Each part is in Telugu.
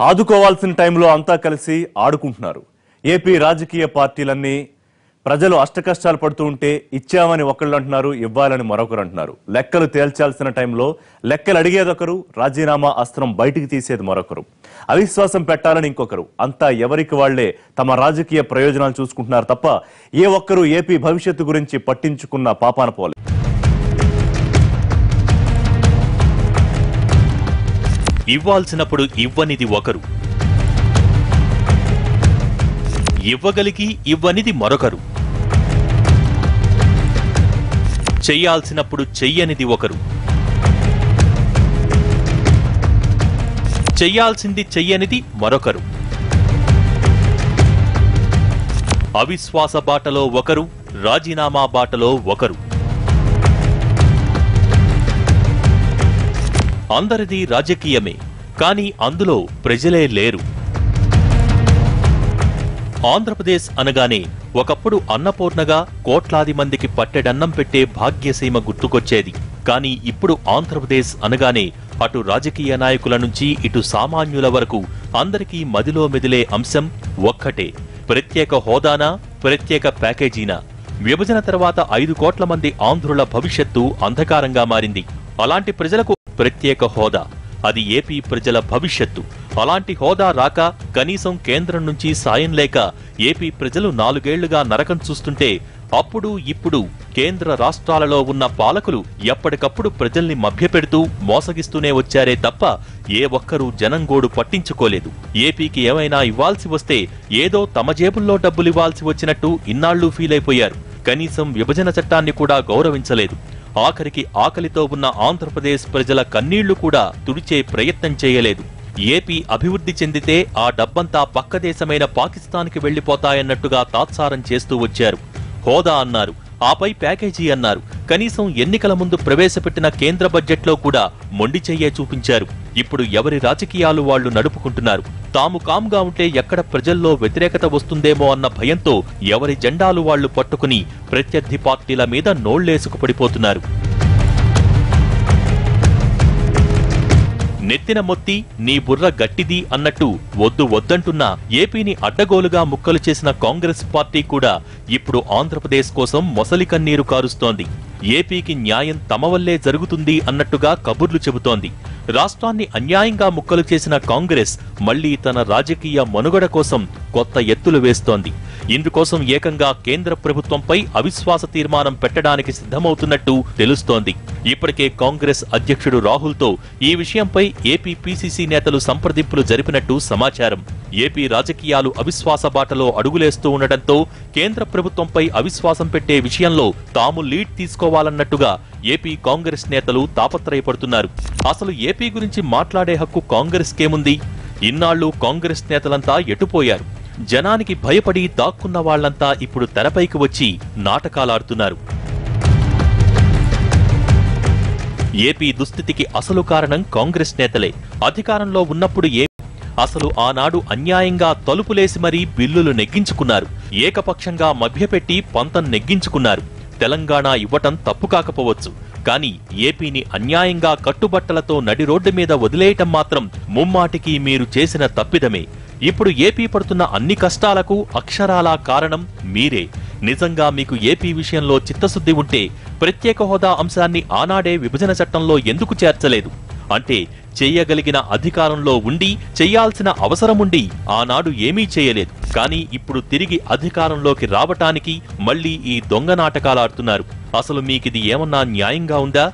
ఆదుకోవాల్సిన టైంలో అంతా కలిసి ఆడుకుంటున్నారు. ఏపీ రాజకీయ పార్టీలన్నీ ప్రజలు అష్టకష్టాలు పడుతూ ఉంటే ఇచ్చామని ఒకళ్ళు అంటున్నారు, ఇవ్వాలని మరొకరు అంటున్నారు. లెక్కలు తేల్చాల్సిన టైంలో లెక్కలు అడిగేదొకరు, రాజీనామా అస్త్రం బయటికి తీసేది మరొకరు, అవిశ్వాసం పెట్టాలని ఇంకొకరు. అంతా ఎవరికి వాళ్లే తమ రాజకీయ ప్రయోజనాలు చూసుకుంటున్నారు తప్ప ఏ ఒక్కరూ ఏపీ భవిష్యత్తు గురించి పట్టించుకున్న పాపాన పోలేదు. ఇవ్వాల్సినప్పుడు ఇవ్వనిది ఒకరు, ఇవ్వగలిగి ఇవ్వనిది మరొకరు, చెయ్యాల్సినప్పుడు చెయ్యనిది ఒకరు, చెయ్యాల్సింది చెయ్యనిది మరొకరు. అవిశ్వాస బాటలో ఒకరు, రాజీనామా బాటలో ఒకరు. అందరిది రాజకీయమే, కానీ అందులో ప్రజలే లేరు. ఆంధ్రప్రదేశ్ అనగానే ఒకప్పుడు అన్నపూర్ణగా కోట్లాది మందికి పట్టెడన్నం పెట్టే భాగ్యసీమ గుర్తుకొచ్చేది. కానీ ఇప్పుడు ఆంధ్రప్రదేశ్ అనగానే అటు రాజకీయ నాయకుల నుంచి ఇటు సామాన్యుల వరకు అందరికీ మదిలో మెదిలే అంశం ఒక్కటే: ప్రత్యేక హోదానా, ప్రత్యేక ప్యాకేజీనా? విభజన తర్వాత 5 కోట్ల మంది ఆంధ్రుల భవిష్యత్తు అంధకారంగా మారింది. అలాంటి ప్రజలకు ప్రత్యేక హోదా, అది ఏపీ ప్రజల భవిష్యత్తు. అలాంటి హోదా రాక, కనీసం కేంద్రం నుంచి సాయం లేక ఏపీ ప్రజలు 4 ఏళ్లుగా నరకం చూస్తుంటే, అప్పుడు ఇప్పుడు కేంద్ర రాష్ట్రాలలో ఉన్న పాలకులు ఎప్పటికప్పుడు ప్రజల్ని మభ్యపెడుతూ మోసగిస్తూనే వచ్చారే తప్ప ఏ ఒక్కరూ జనంగోడు పట్టించుకోలేదు. ఏపీకి ఏమైనా ఇవ్వాల్సి వస్తే ఏదో తమ జేబుల్లో డబ్బులివ్వాల్సి వచ్చినట్టు ఇన్నాళ్లు ఫీలైపోయారు. కనీసం విభజన చట్టాన్ని కూడా గౌరవించలేదు. ఆఖరికి ఆకలితో ఉన్న ఆంధ్రప్రదేశ్ ప్రజల కన్నీళ్లు కూడా తుడిచే ప్రయత్నం చేయలేదు. ఏపీ అభివృద్ధి చెందితే ఆ డబ్బంతా పక్క దేశమైన పాకిస్తాన్కి వెళ్లిపోతాయన్నట్టుగా తాత్సారం చేస్తూ వచ్చారు. హోదా అన్నారు, ఆపై ప్యాకేజీ అన్నారు. కనీసం ఎన్నికల ముందు ప్రవేశపెట్టిన కేంద్ర బడ్జెట్లో కూడా మొండి చెయ్యే చూపించారు. ఇప్పుడు ఎవరి రాజకీయాలు వాళ్లు నడుపుకుంటున్నారు. తాము కామ్గా ఉంటే ఎక్కడ ప్రజల్లో వ్యతిరేకత వస్తుందేమో అన్న భయంతో ఎవరి జెండాలు వాళ్లు పట్టుకుని ప్రత్యర్థి పార్టీల మీద నోళ్లేసుకు పడిపోతున్నారు. నెత్తిన మొత్తి నీ బుర్ర గట్టిది అన్నట్టు వద్దు వద్దంటున్నా ఏపీని అడ్డగోలుగా ముక్కలు చేసిన కాంగ్రెస్ పార్టీ కూడా ఇప్పుడు ఆంధ్రప్రదేశ్ కోసం మొసలి కన్నీరు కారుస్తోంది. ఏపీకి న్యాయం తమ వల్లే జరుగుతుంది అన్నట్టుగా కబుర్లు చెబుతోంది. రాష్ట్రాన్ని అన్యాయంగా ముక్కలు చేసిన కాంగ్రెస్ మళ్లీ తన రాజకీయ మనుగడ కోసం కొత్త ఎత్తులు వేస్తోంది. ఇందుకోసం ఏకంగా కేంద్ర ప్రభుత్వంపై అవిశ్వాస తీర్మానం పెట్టడానికి సిద్ధమవుతున్నట్టు తెలుస్తోంది. ఇప్పటికే కాంగ్రెస్ అధ్యక్షుడు రాహుల్తో ఈ విషయంపై ఏపీ పీసీసీ నేతలు సంప్రదింపులు జరిపినట్టు సమాచారం. ఏపీ రాజకీయాలు అవిశ్వాస బాటలో అడుగులేస్తూ ఉండటంతో కేంద్ర ప్రభుత్వంపై అవిశ్వాసం పెట్టే విషయంలో తాము లీడ్ తీసుకోవాలన్నట్టుగా ఏపీ కాంగ్రెస్ నేతలు తాపత్రయపడుతున్నారు. అసలు ఏపీ గురించి మాట్లాడే హక్కు కాంగ్రెస్కేముంది? ఇన్నాళ్లు కాంగ్రెస్ నేతలంతా ఎటుపోయారు? జనానికి భయపడి దాక్కున్న వాళ్లంతా ఇప్పుడు తెరపైకి వచ్చి నాటకాలాడుతున్నారు. ఏపీ దుస్థితికి అసలు కారణం కాంగ్రెస్ నేతలే. అధికారంలో ఉన్నప్పుడు అసలు ఆనాడు అన్యాయంగా తలుపులేసి మరీ బిల్లులు నెగ్గించుకున్నారు. ఏకపక్షంగా మభ్యపెట్టి పంతం నెగ్గించుకున్నారు. తెలంగాణ ఇవ్వటం తప్పు కాకపోవచ్చు, కానీ ఏపీని అన్యాయంగా కట్టుబట్టలతో నడి రోడ్డు మీద వదిలేయటం మాత్రం ముమ్మాటికి మీరు చేసిన తప్పిదమే. ఇప్పుడు ఏపీ పడుతున్న అన్ని కష్టాలకు అక్షరాలా కారణం మీరే. నిజంగా మీకు ఏపీ విషయంలో చిత్తశుద్ధి ఉంటే ప్రత్యేక హోదా అంశాన్ని ఆనాడే విభజన చట్టంలో ఎందుకు చేర్చలేదు? అంటే చెయ్యగలిగిన అధికారంలో ఉండి చెయ్యాల్సిన అవసరముండి ఆనాడు ఏమీ చేయలేదు. కానీ ఇప్పుడు తిరిగి అధికారంలోకి రావటానికి మళ్లీ ఈ దొంగ నాటకాలాడుతున్నారు. అసలు మీకిది ఏమన్నా న్యాయంగా ఉందా?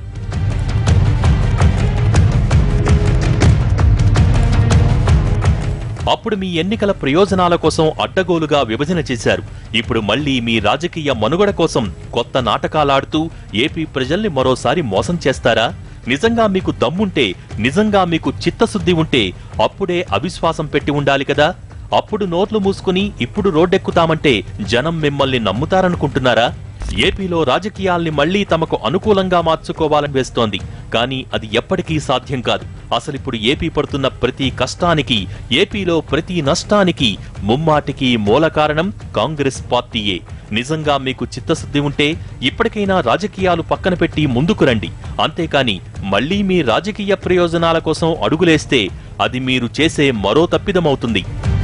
అప్పుడు మీ ఎన్నికల ప్రయోజనాల కోసం అడ్డగోలుగా విభజన చేశారు. ఇప్పుడు మళ్లీ మీ రాజకీయ మనుగడ కోసం కొత్త నాటకాలాడుతూ ఏపీ ప్రజల్ని మరోసారి మోసం చేస్తారా? నిజంగా మీకు దమ్ముంటే, నిజంగా మీకు చిత్తశుద్ధి ఉంటే అప్పుడే అవిశ్వాసం పెట్టి ఉండాలి కదా. అప్పుడు నోర్లు మూసుకుని ఇప్పుడు రోడ్డెక్కుతామంటే జనం మిమ్మల్ని నమ్ముతారనుకుంటున్నారా? ఏపీలో రాజకీయాల్ని మళ్లీ తమకు అనుకూలంగా మార్చుకోవాలని వేస్తోంది. కానీ అది ఎప్పటికీ సాధ్యం కాదు. అసలిప్పుడు ఏపీ పడుతున్న ప్రతి కష్టానికి, ఏపీలో ప్రతి నష్టానికి ముమ్మాటికి మూల కారణం కాంగ్రెస్ పార్టీయే. నిజంగా మీకు చిత్తశుద్ధి ఉంటే ఇప్పటికైనా రాజకీయాలు పక్కన పెట్టి ముందుకు రండి. అంతేకాని మళ్లీ మీ రాజకీయ ప్రయోజనాల కోసం అడుగులేస్తే అది మీరు చేసే మరో తప్పిదమవుతుంది.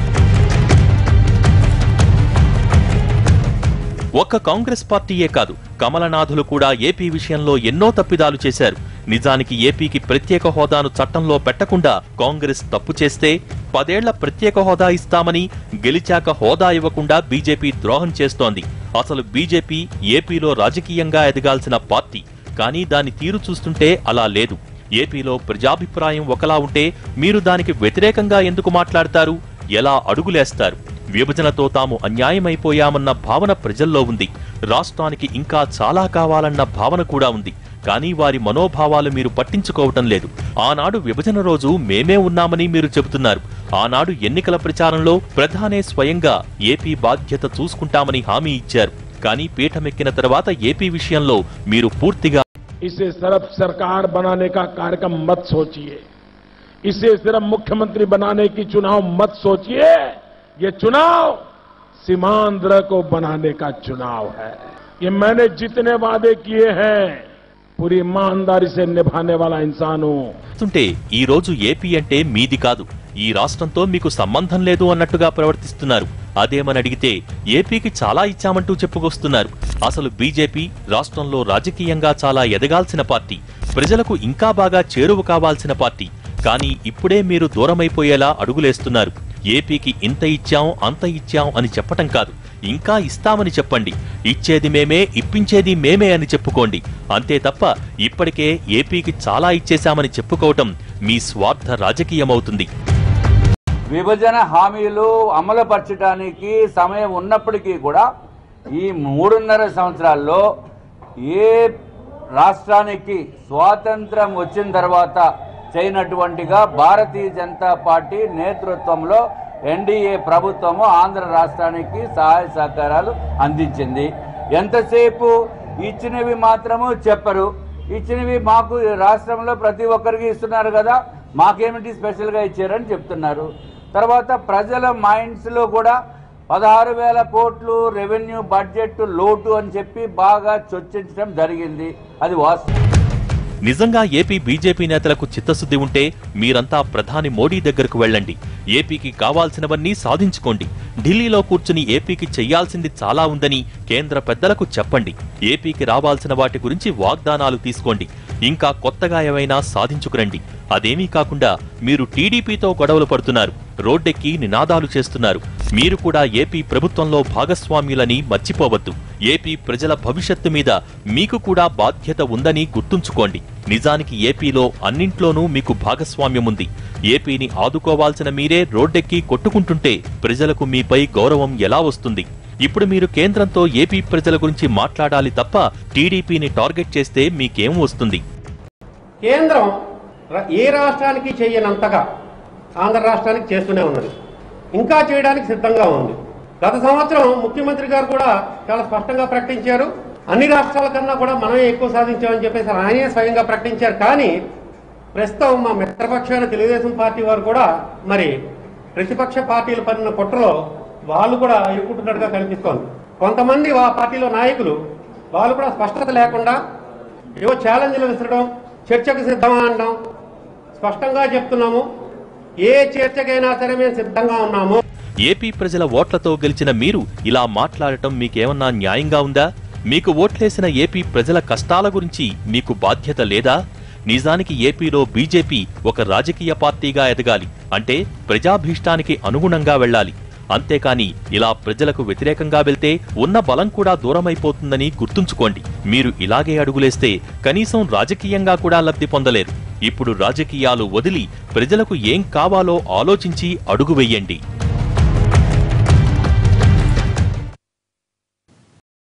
ఒక్క కాంగ్రెస్ పార్టీయే కాదు, కమలనాథులు కూడా ఏపీ విషయంలో ఎన్నో తప్పిదాలు చేశారు. నిజానికి ఏపీకి ప్రత్యేక హోదాను చట్టంలో పెట్టకుండా కాంగ్రెస్ తప్పు చేస్తే 10 ఏళ్ల ప్రత్యేక హోదా ఇస్తామని గెలిచాక హోదా ఇవ్వకుండా బీజేపీ ద్రోహం చేస్తోంది. అసలు బీజేపీ ఏపీలో రాజకీయంగా ఎదగాల్సిన పార్టీ, కానీ దాని తీరు చూస్తుంటే అలా లేదు. ఏపీలో ప్రజాభిప్రాయం ఒకలా ఉంటే మీరు దానికి వ్యతిరేకంగా ఎందుకు మాట్లాడతారు, ఎలా అడుగులేస్తారు? విభజనతో తాము అన్యాయమైపోయామన్న భావన ప్రజల్లో ఉంది. రాష్ట్రానికి ఇంకా చాలా కావాలన్న భావన కూడా ఉంది. కానీ వారి మనోభావాలు మీరు పట్టించుకోవటం లేదు. ఆనాడు విభజన రోజు మేమే ఉన్నామని మీరు చెబుతున్నారు. ఆనాడు ఎన్నికల ప్రచారంలో ప్రధానే స్వయంగా ఏపీ బాధ్యత చూసుకుంటామని హామీ ఇచ్చారు. కానీ పీఠమెక్కిన తర్వాత ఏపీ విషయంలో మీరు పూర్తిగా इसे सिर्फ सरकार बनाने का कार्यक्रम मत सोचिए, इसे सिर्फ मुख्यमंत्री बनाने की चुनाव मत सोचिए। ये चुनाव सीमांध्र को बनाने का चुनाव है। ये मैंने जितने वादे किए हैं पूरी ईमानदारी से निभाने वाला इंसान हूं। ఈ రోజు ఏపీ అంటే మీది కాదు, ఈ రాష్ట్రంతో మీకు సంబంధం లేదు అన్నట్టుగా ప్రవర్తిస్తున్నారు. అదేమని అడిగితే ఏపీకి చాలా ఇచ్చామంటూ చెప్పుకొస్తున్నారు. అసలు బీజేపీ రాష్ట్రంలో రాజకీయంగా చాలా ఎదగాల్సిన పార్టీ, ప్రజలకు ఇంకా బాగా చేరువ కావాల్సిన పార్టీ. కానీ ఇప్పుడే మీరు దూరమైపోయేలా అడుగులేస్తున్నారు. ఏపీకి ఇంత ఇచ్చాం అంత ఇచ్చాం అని చెప్పటం కాదు, ఇంకా ఇస్తామని చెప్పండి. ఇచ్చేది మేమే, ఇప్పించేది మేమే అని చెప్పుకోండి. అంతే తప్ప ఇప్పటికే ఏపీకి చాలా ఇచ్చేశామని చెప్పుకోవటం మీ స్వార్థ రాజకీయమవుతుంది. విభజన హామీలు అమలుపరచడానికి సమయం ఉన్నప్పటికీ కూడా ఈ 3.5 సంవత్సరాల్లో ఏ రాష్ట్రానికి స్వాతంత్రం వచ్చిన తర్వాత చేయనటువంటిగా భారతీయ జనతా పార్టీ నేతృత్వంలో ఎన్డీఏ ప్రభుత్వము ఆంధ్ర రాష్ట్రానికి సహాయ సహకారాలు అందించింది. ఎంతసేపు ఇచ్చినవి మాత్రము చెప్పరు. ఇచ్చినవి మాకు రాష్ట్రంలో ప్రతి ఒక్కరికి ఇస్తున్నారు కదా, మాకేమిటి స్పెషల్గా ఇచ్చారని చెప్తున్నారు. తర్వాత ప్రజల మైండ్స్లో కూడా 16,000 కోట్లు రెవెన్యూ బడ్జెట్ లోటు అని చెప్పి బాగా చొచ్చించడం జరిగింది. అది వాస్తవం. నిజంగా ఏపీ బీజేపీ నేతలకు చిత్తశుద్ధి ఉంటే మీరంతా ప్రధాని మోడీ దగ్గరకు వెళ్ళండి. ఏపీకి కావాల్సినవన్నీ సాధించుకోండి. ఢిల్లీలో కూర్చుని ఏపీకి చెయ్యాల్సింది చాలా ఉందని కేంద్ర పెద్దలకు చెప్పండి. ఏపీకి రావాల్సిన వాటి గురించి వాగ్దానాలు తీసుకోండి. ఇంకా కొత్తగా ఏమైనా సాధించుకురండి. అదేమీ కాకుండా మీరు టీడీపీతో గొడవలు పడుతున్నారు, రోడ్డెక్కి నినాదాలు చేస్తున్నారు. మీరు కూడా ఏపీ ప్రభుత్వంలో భాగస్వామ్యులని మర్చిపోవద్దు. ఏపీ ప్రజల భవిష్యత్తు మీద మీకు కూడా బాధ్యత ఉందని గుర్తుంచుకోండి. నిజానికి ఏపీలో అన్నింట్లోనూ మీకు భాగస్వామ్యముంది. ఏపీని ఆదుకోవాల్సిన మీరే రోడ్డెక్కి కొట్టుకుంటుంటే ప్రజలకు మీపై గౌరవం ఎలా వస్తుంది? ఇప్పుడు మీరు కేంద్రంతో ఏపీ ప్రజల గురించి మాట్లాడాలి తప్ప టీడీపీని టార్గెట్ చేస్తే మీకేం వస్తుంది? కేంద్రం ఏ రాష్ట్రానికి చేయనంతగా ఆంధ్ర రాష్ట్రానికి చేస్తూనే ఉన్నది, ఇంకా చేయడానికి సిద్ధంగా ఉంది. గత సంవత్సరం ముఖ్యమంత్రి గారు కూడా చాలా స్పష్టంగా ప్రకటించారు, అన్ని రాష్ట్రాల కన్నా కూడా మనమే ఎక్కువ సాధించామని చెప్పేసి ఆయనే స్వయంగా ప్రకటించారు. కానీ ప్రస్తుతం మా మిత్రపక్షాన తెలుగుదేశం పార్టీ వారు కూడా మరి ప్రతిపక్ష పార్టీలు పడిన కుట్రలో వాళ్ళు కూడా ఇరుక్కుంటున్నట్టుగా కనిపిస్తోంది. కొంతమంది ఆ పార్టీలో నాయకులు వాళ్ళు కూడా స్పష్టత లేకుండా ఏవో ఛాలెంజ్లు విసరడం, చర్చకు సిద్ధమా అనడం. స్పష్టంగా చెప్తున్నాము, ఏ చర్చకైనా సరే మేము సిద్ధంగా ఉన్నాము. ఏపీ ప్రజల ఓట్లతో గెలిచిన మీరు ఇలా మాట్లాడటం మీకేమన్నా న్యాయంగా ఉందా? మీకు ఓట్లేసిన ఏపీ ప్రజల కష్టాల గురించి మీకు బాధ్యత లేదా? నిజానికి ఏపీలో బీజేపీ ఒక రాజకీయ పార్టీగా ఎదగాలి అంటే ప్రజాభీష్టానికి అనుగుణంగా వెళ్లాలి. అంతేకాని ఇలా ప్రజలకు వ్యతిరేకంగా వెళ్తే ఉన్న బలం కూడా దూరమైపోతుందని గుర్తుంచుకోండి. మీరు ఇలాగే అడుగులేస్తే కనీసం రాజకీయంగా కూడా లబ్ధి పొందలేరు. ఇప్పుడు రాజకీయాలు వదిలి ప్రజలకు ఏం కావాలో ఆలోచించి అడుగు వెయ్యండి.